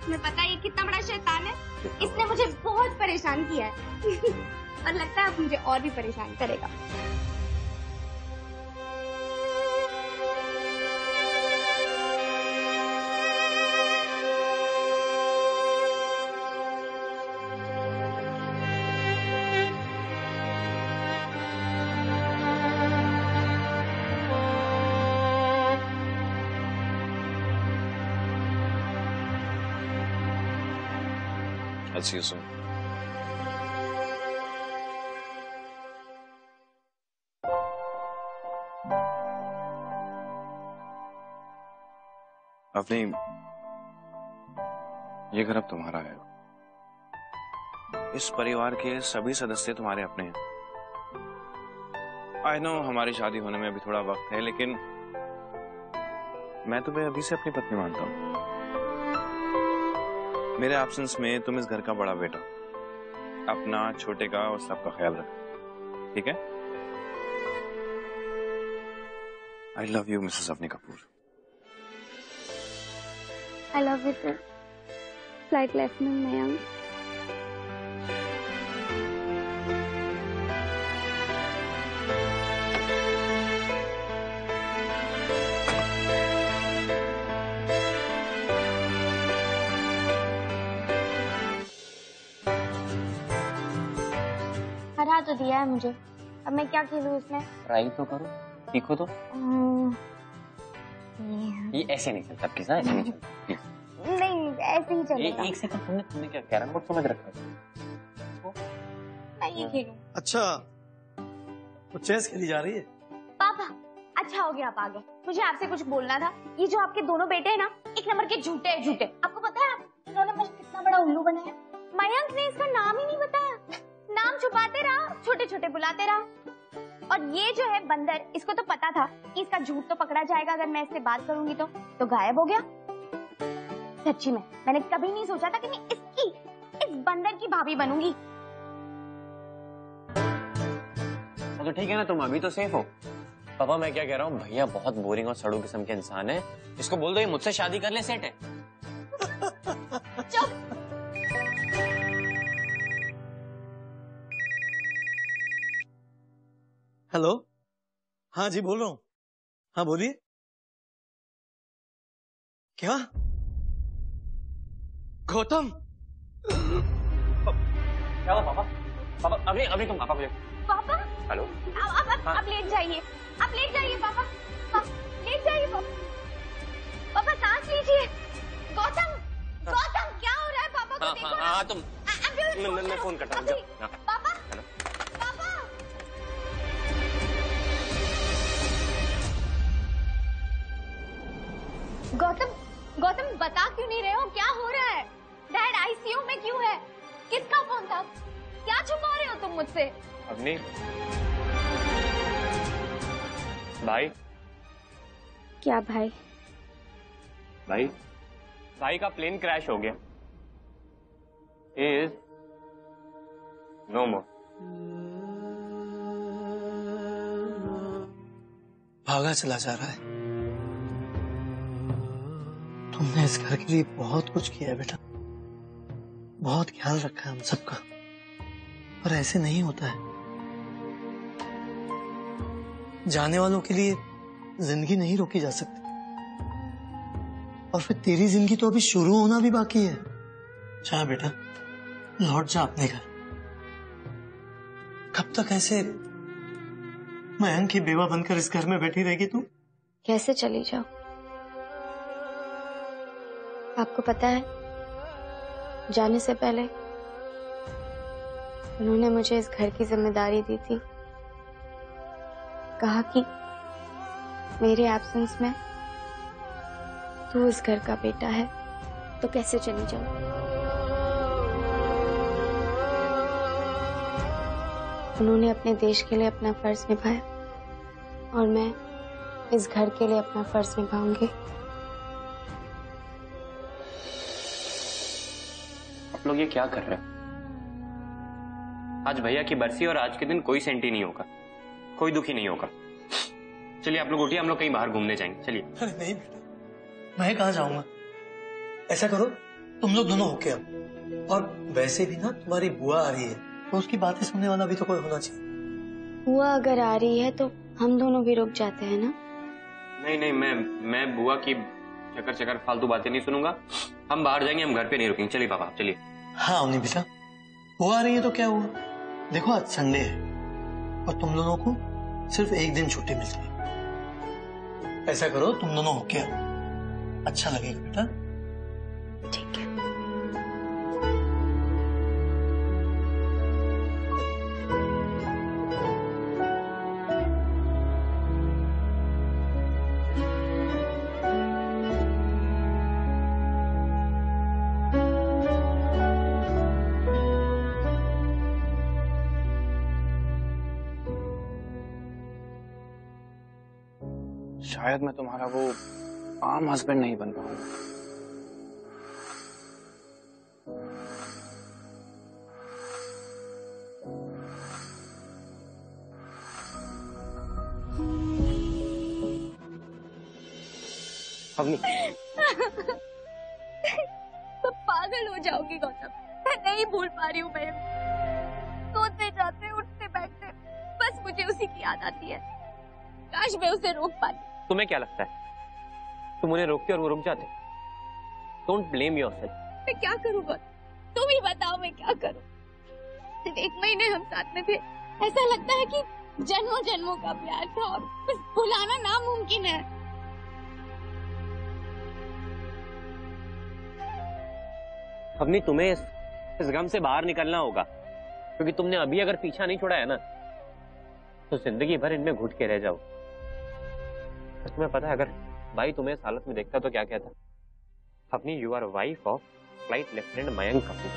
तुम्हें पता है ये कितना बड़ा शैतान है? इसने मुझे बहुत परेशान किया है और लगता है अब मुझे और भी परेशान करेगा। I'll see you soon. Avani, ये घर अब तुम्हारा है। इस परिवार के सभी सदस्य तुम्हारे अपने हैं। आई नो हमारी शादी होने में अभी थोड़ा वक्त है, लेकिन मैं तुम्हें अभी से अपनी पत्नी मानता हूँ। मेरे एब्सेंस में तुम इस घर का बड़ा बेटा, अपना, छोटे का और सबका ख्याल रखो, ठीक है? I love you Mrs Avni Kapoor. I love you too. Flight Lieutenant Mayank. हरा तो दिया है मुझे, अब मैं क्या खेलूं इसमें? ट्राई तो करो, सीखो तो। ये ऐसे नहीं चलता प्लीज, ऐसे नहीं चलता प्लीज। नहीं ऐसे ही चलेगा। एक सेकंड, तुमने क्या कैरम बोर्ड समझ रखा है? मैं ये खेलूं। अच्छा, वो चेस खेली जा रही है? पापा, अच्छा हो गया आप आ गए। मुझे आपसे कुछ बोलना था। ये जो आपके दोनों बेटे हैं ना, एक नंबर के झूठे हैं, झूठे। आपको पता है इन्होंने मुझे कितना बड़ा उल्लू बनाया? मयंक ने इसका नाम ही नहीं बताया, नाम छुपाते रहा, छोटे छोटे बुलाते रहा। और ये जो है बंदर, इसको तो पता था कि इसका झूठ तो पकड़ा जाएगा अगर मैं इससे बात करूंगी तो गायब हो गया। सच्ची में मैंने कभी नहीं सोचा था कि मैं इस बंदर की भाभी बनूंगी। तो ठीक है ना, तुम अभी तो सेफ हो। पापा मैं क्या कह रहा हूँ, भैया बहुत बोरिंग और सड़ू किस्म के इंसान है, इसको बोल दो ये मुझसे शादी कर ले, सेट है। चुप। हेलो, हाँ जी बोल रहा हूँ। हाँ बोलिए। क्या? गौतम? क्या हुआ पापा? पापा अभी तुम पापा को पापा? हेलो, आप लेट जाइए, आप लेट जाइए पापा, लेट जाइए पापा, सांस लीजिए। गौतम, गौतम क्या हो रहा है? पापा को देखो ना। हाँ तुम, मैं फोन करता हूँ। पापा, पापा। गौतम बता क्यों नहीं रहे हो? क्या हो रहा है? डैड आईसीयू में क्यों है? किसका फोन था? क्या छुपा रहे हो तुम मुझसे? अवनी, भाई। क्या भाई? भाई का प्लेन क्रैश हो गया। Is no more. भागा चला जा रहा है। तुमने इस घर के लिए बहुत कुछ किया है बेटा, बहुत ख्याल रखा है हम सबका, पर ऐसे नहीं होता है। जाने वालों के लिए जिंदगी नहीं रोकी जा सकती, और फिर तेरी जिंदगी तो अभी शुरू होना भी बाकी है। जा बेटा, लौट जा अपने घर। कब तक ऐसे मयंक की बेवा बनकर इस घर में बैठी रहेगी तू? कैसे चली जाओ? आपको पता है, जाने से पहले उन्होंने मुझे इस घर की जिम्मेदारी दी थी। कहा कि मेरे एब्सेंस में तू इस घर का बेटा है, तो कैसे चली जाऊं? उन्होंने अपने देश के लिए अपना फर्ज निभाया, और मैं इस घर के लिए अपना फर्ज निभाऊंगी। आप लोग ये क्या कर रहे हो? आज भैया की बरसी और आज के दिन कोई सेंटी नहीं होगा, कोई दुखी नहीं होगा। चलिए आप लोग उठिए, हम लोग कहीं बाहर घूमने जाएंगे। चलिए। अरे नहीं बेटा, मैं कहाँ जाऊंगा? ऐसा करो, तुम लोग दोनों होके आओ। और वैसे भी ना तुम्हारी बुआ आ रही है, तो उसकी बातें सुनने वाला भी तो कोई होना चाहिए। बुआ अगर आ रही है तो हम दोनों भी रुक जाते हैं ना। नहीं नहीं, मैं बुआ की चक्कर चक्कर फालतू बातें नहीं सुनूंगा। हम बाहर जाएंगे, हम घर पे नहीं रुकेंगे। चलिए पापा, चलिए। हाँ अवनी बेटा, वो आ रही है तो क्या हुआ? देखो आज संडे है और तुम दोनों को सिर्फ एक दिन छुट्टी मिलती है। ऐसा करो तुम दोनों होके आओ, अच्छा लगेगा बेटा। ठीक है। शायद मैं तुम्हारा वो आम हस्बैंड नहीं बन पाऊंगा। अवनी, मैं पागल हो जाऊंगी गौतम, मैं नहीं भूल पा रही हूँ। मैं सोते जाते उठते बैठते बस मुझे उसी की याद आती है। काश मैं उसे रोक पाती। तुम्हें क्या लगता है तुम उन्हें रोकते और वो रुक जाते? Don't blame yourself. मैं क्या करूँ गौतम, तुम ही बताओ मैं क्या करूँ। सिर्फ 1 महीने हम साथ में थे, ऐसा लगता है कि जन्मों जन्मों का प्यार था और बस भुलाना नामुमकिन है। अवनी, तुम्हें इस गम से बाहर निकलना होगा, क्योंकि तुमने अभी अगर पीछा नहीं छोड़ा है ना तो जिंदगी भर इनमें घुट के रह जाओ। और तुम्हें पता है अगर भाई तुम्हें इस हालत में देखता तो क्या कहता? अपनी you are wife of flight lieutenant Mayank Kapoor.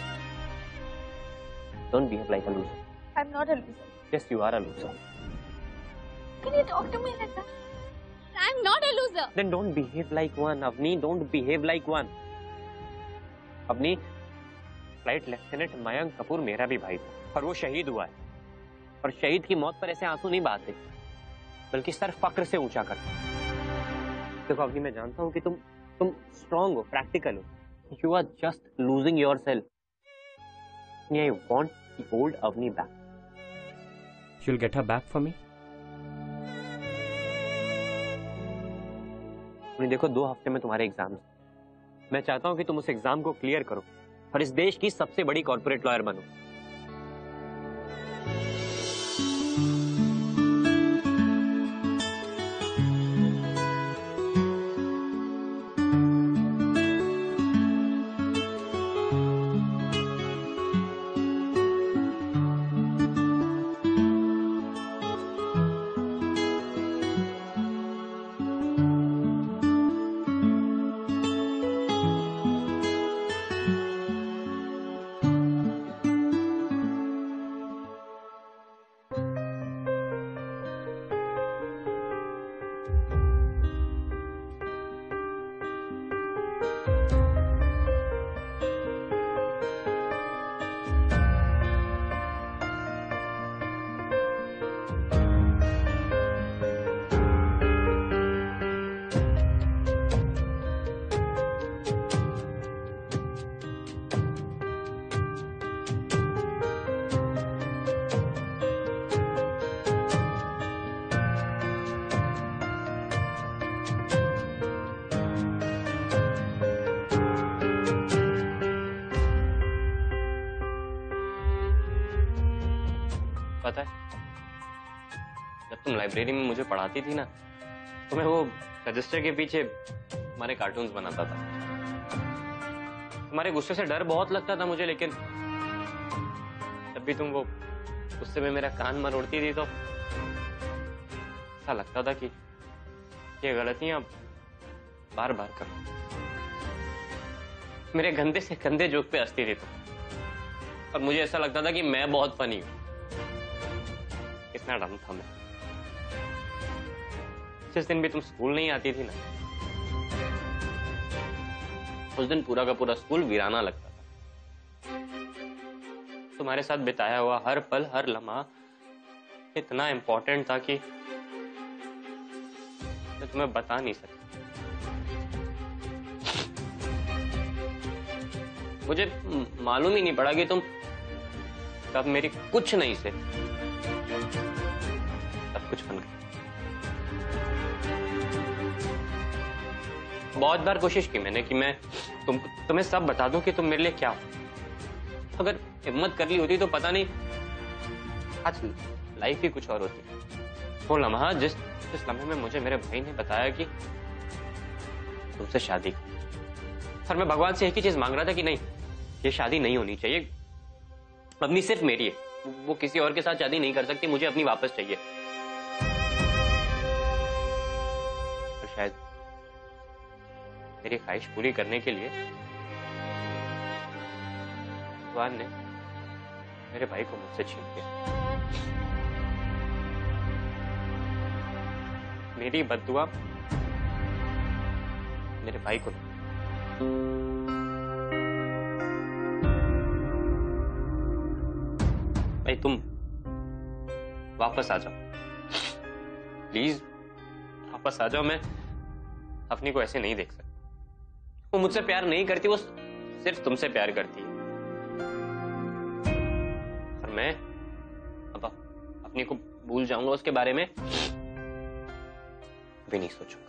Don't behave like a loser. I am not a loser. Yes you are a loser. Can you talk to me like that? I am not a loser. Then don't behave like one. Avni, don't behave like one. अपनी flight lieutenant Mayank Kapoor मेरा भी भाई था और वो शहीद हुआ है। और शहीद की मौत पर ऐसे आंसू नहीं बहाते, बल्कि सर फक्र से ऊंचा करते। देखो अवनी, मैं जानता हूं कि तुम स्ट्रांग हो, प्रैक्टिकल हो। You are just losing yourself. I want the old Avni back. She will get her back for me. देखो 2 हफ्ते में तुम्हारे एग्जाम। मैं चाहता हूं कि तुम उस एग्जाम को क्लियर करो और इस देश की सबसे बड़ी कॉर्पोरेट लॉयर बनो। पता है जब तुम लाइब्रेरी में मुझे पढ़ाती थी ना तो मैं वो रजिस्टर के पीछे हमारे कार्टून्स बनाता था। तुम्हारे गुस्से से डर बहुत लगता था मुझे, लेकिन जब भी तुम वो गुस्से में मेरा कान मरोड़ती थी तो ऐसा लगता था कि ये गलतियां बार बार करो। मेरे गंदे से गंदे जोक पे हंसती थी तुम, और मुझे ऐसा लगता था कि मैं बहुत फनी हूं। कितना डम था मैं। जिस दिन भी तुम स्कूल नहीं आती थी ना, उस दिन पूरा का पूरा स्कूल वीराना लगता था। तुम्हारे साथ बिताया हुआ हर पल हर लम्हा इतना इंपॉर्टेंट था कि मैं तुम्हें बता नहीं सकता। मुझे मालूम ही नहीं पड़ा कि तुम तब मेरी कुछ नहीं से सब कुछ बन गई। बहुत बार कोशिश की मैंने कि मैं तुम्हें सब बता दूं कि तुम मेरे लिए क्या हो। अगर हिम्मत कर ली होती तो पता नहीं आज लाइफ ही कुछ और होती। वो लम्हा जिस लम्हे में मुझे मेरे भाई ने बताया कि तुमसे शादी, और मैं भगवान से एक ही चीज मांग रहा था कि नहीं, ये शादी नहीं होनी चाहिए। अपनी सिर्फ मेरी है, वो किसी और के साथ शादी नहीं कर सकती, मुझे अपनी वापस चाहिए। और शायद मेरी ख्वाहिश पूरी करने के लिए भगवान ने मेरे भाई को मुझसे छीन लिया। मेरी बद्दुआ मेरे भाई को। भाई तुम वापस आ जाओ प्लीज, वापस आ जाओ। मैं अपनी को ऐसे नहीं देख सकता। वो मुझसे प्यार नहीं करती, वो सिर्फ तुमसे प्यार करती है। और मैं अब अपनी को भूल जाऊंगा, उसके बारे में भी नहीं सोचूंगा।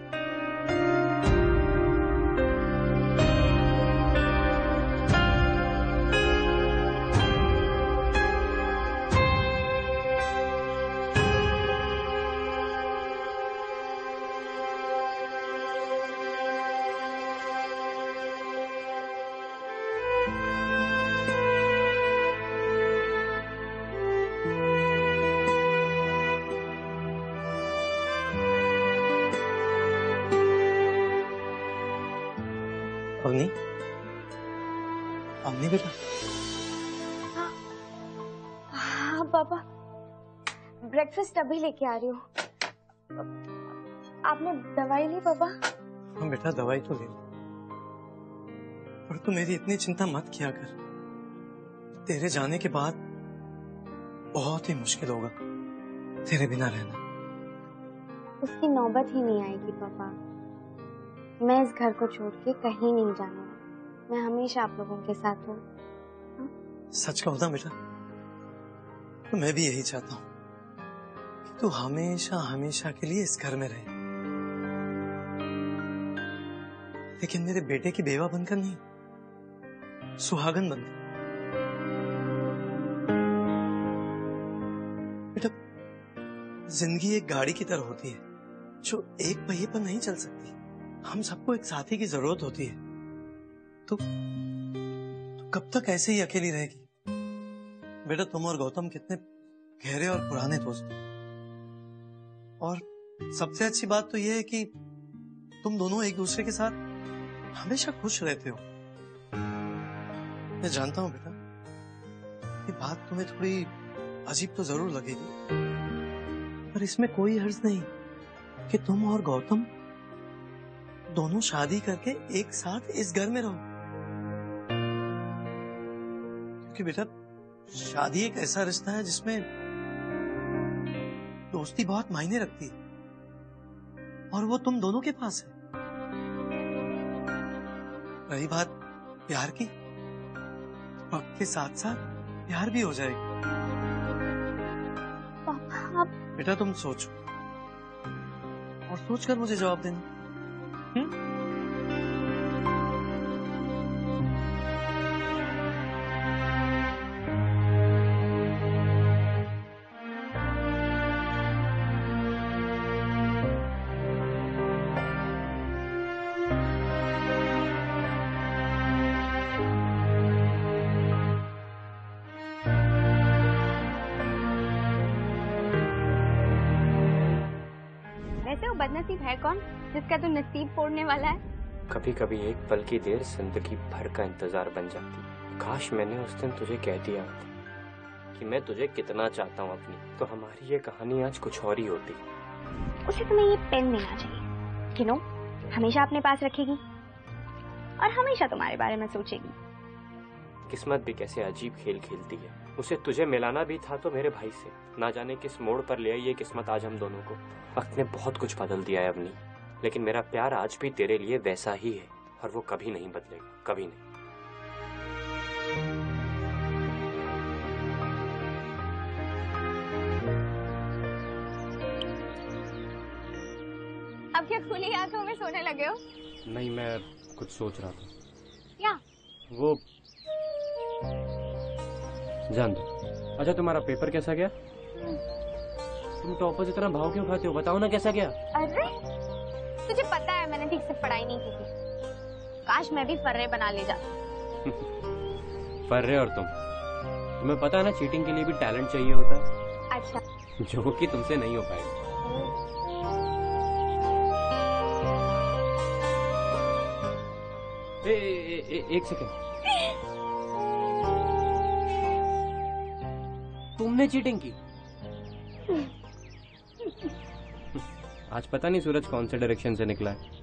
अवनी, अवनी बेटा। हाँ पापा, ब्रेकफास्ट अभी लेके आ रही हूँ। आपने दवाई ली पापा? हाँ बेटा, दवाई तो ले ली, पर तू मेरी इतनी चिंता मत किया कर। तेरे जाने के बाद बहुत ही मुश्किल होगा तेरे बिना रहना। उसकी नौबत ही नहीं आएगी पापा। मैं इस घर को छोड़ के कहीं नहीं जाने वाली। मैं हमेशा आप लोगों के साथ हूँ। सच कहूँ ना बेटा, तो मैं भी यही चाहता हूँ कि तू हमेशा हमेशा के लिए इस घर में रहे, लेकिन मेरे बेटे की बेवा बनकर नहीं, सुहागन बनकर। बेटा, जिंदगी एक गाड़ी की तरह होती है जो एक पहिए पर नहीं चल सकती। हम सबको एक साथी की जरूरत होती है। तो कब तक ऐसे ही अकेली रहेगी? बेटा, तुम और गौतम कितने गहरे और पुराने दोस्त हो, और सबसे अच्छी बात तो यह है कि तुम दोनों एक दूसरे के साथ हमेशा खुश रहते हो। मैं जानता हूं बेटा, ये बात तुम्हें थोड़ी अजीब तो जरूर लगेगी, पर इसमें कोई हर्ज नहीं कि तुम और गौतम दोनों शादी करके एक साथ इस घर में रहो। क्योंकि बेटा, शादी एक ऐसा रिश्ता है जिसमें दोस्ती बहुत मायने रखती है, और वो तुम दोनों के पास है। रही बात प्यार की, वक्त के साथ साथ प्यार भी हो जाएगा। पापा बेटा, तुम सोचो और सोचकर मुझे जवाब देना। वैसे वो बदनसीब है कौन जिसका तू नसीब फोड़ने वाला है? कभी कभी एक पल की देर जिंदगी भर का इंतजार बन जाती। काश मैंने उस दिन तुझे कह दिया होता कि मैं तुझे कितना चाहता हूँ अपनी, तो हमारी ये कहानी आज कुछ और ही होती। उसे तुम्हें ये पेन देना चाहिए, कि नो हमेशा अपने पास रखेगी और हमेशा तुम्हारे बारे में सोचेगी। किस्मत भी कैसे अजीब खेल खेलती है। उसे तुझे मिलाना भी था तो मेरे भाई से, ना जाने किस मोड़ पर ले आई ये किस्मत आज हम दोनों को। वक्त ने बहुत कुछ बदल दिया है अवनी, लेकिन मेरा प्यार आज भी तेरे लिए वैसा ही है, और वो कभी नहीं बदलेगा, कभी नहीं। खुली आंखों में सोने लगे हो? नहीं, मैं कुछ सोच रहा था। क्या? वो जान दो। अच्छा, तुम्हारा पेपर कैसा गया? तुम टॉपर इतना भाव क्यों खाते हो? बताओ ना कैसा गया। अरे तुझे पता है मैंने ठीक से पढ़ाई नहीं की थी। काश मैं भी फर्रे बना ले जाती। फर्रे और तुम्हें पता है ना, चीटिंग के लिए भी टैलेंट चाहिए होता है। अच्छा, जो कि तुमसे नहीं हो पाएगा। एक सेकेंड, तुमने चीटिंग की? आज पता नहीं सूरज कौन से डायरेक्शन से निकला है।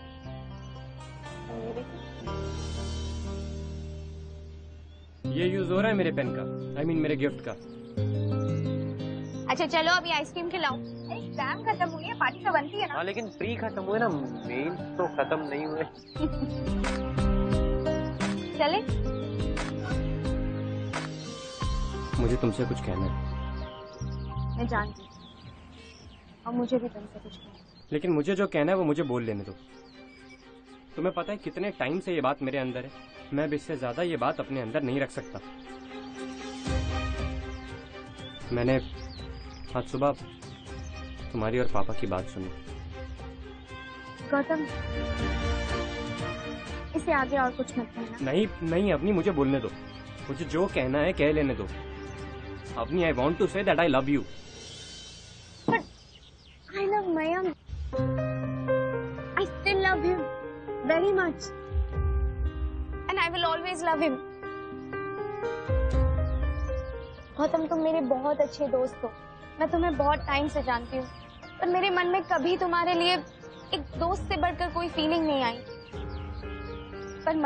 ये यूज हो रहा है मेरे पेन का, I mean मेरे गिफ्ट का। अच्छा चलो अभी आइसक्रीम खिलाओ। एग्जाम खत्म हुई है, पार्टी तो बनती है ना। हाँ, लेकिन प्री खत्म हुए ना, मेन तो खत्म नहीं हुए। चले? मुझे तुमसे कुछ कहना है। मैं जानती हूँ और मुझे भी तुमसे कुछ कहना है। लेकिन मुझे जो कहना है वो मुझे बोल लेने दो। तुम्हें पता है कितने टाइम से ये बात मेरे अंदर है। मैं अब इससे ज्यादा ये बात अपने अंदर नहीं रख सकता। मैंने आज सुबह तुम्हारी और पापा की बात सुनी। गौतम, इससे आगे और कुछ मत कहना। नहीं नहीं अवनी, मुझे बोलने दो। मुझे जो कहना है कह लेने दो। Avni, I want to say that I love you. I love Mayam. I still love him very much. And I will always love him. Gautam, तुम मेरे बहुत अच्छे दोस्त हो। मैं तुम्हें बहुत टाइम से जानती हूँ, पर मेरे मन में कभी तुम्हारे लिए एक दोस्त से बढ़कर कोई फीलिंग नहीं आई। पर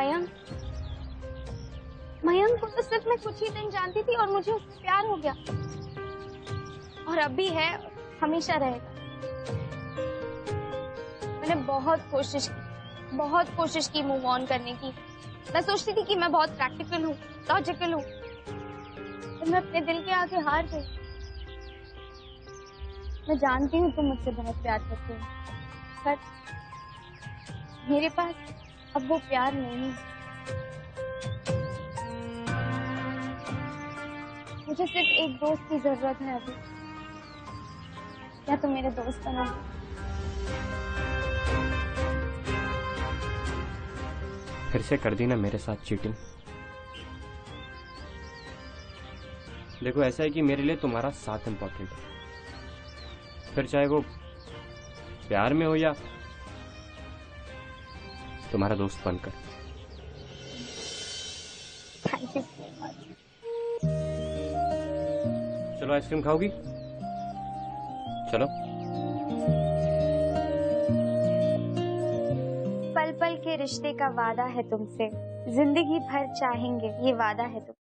मयंक को तो सिर्फ मैं कुछ ही दिन जानती थी और मुझे उससे प्यार हो गया। और अब भी है, हमेशा रहेगा। मैंने बहुत कोशिश की मूव ऑन करने की। मैं सोचती थी कि मैं बहुत प्रैक्टिकल हूँ, लॉजिकल हूँ, तो मैं अपने दिल के आगे हार गई। मैं जानती हूँ तुम मुझसे बहुत प्यार करते हो, पर मेरे पास अब वो प्यार नहीं है। मुझे सिर्फ एक दोस्त की जरूरत है अभी। क्या तुम मेरे दोस्त बनोगे? फिर से कर दी ना मेरे साथ चीटिंग। देखो, ऐसा है कि मेरे लिए तुम्हारा साथ इम्पोर्टेंट है, फिर चाहे वो प्यार में हो या तुम्हारा दोस्त बनकर। Thank you so much. चलो, आइसक्रीम खाओगी? चलो। पल पल के रिश्ते का वादा है तुमसे, जिंदगी भर चाहेंगे, ये वादा है तुम।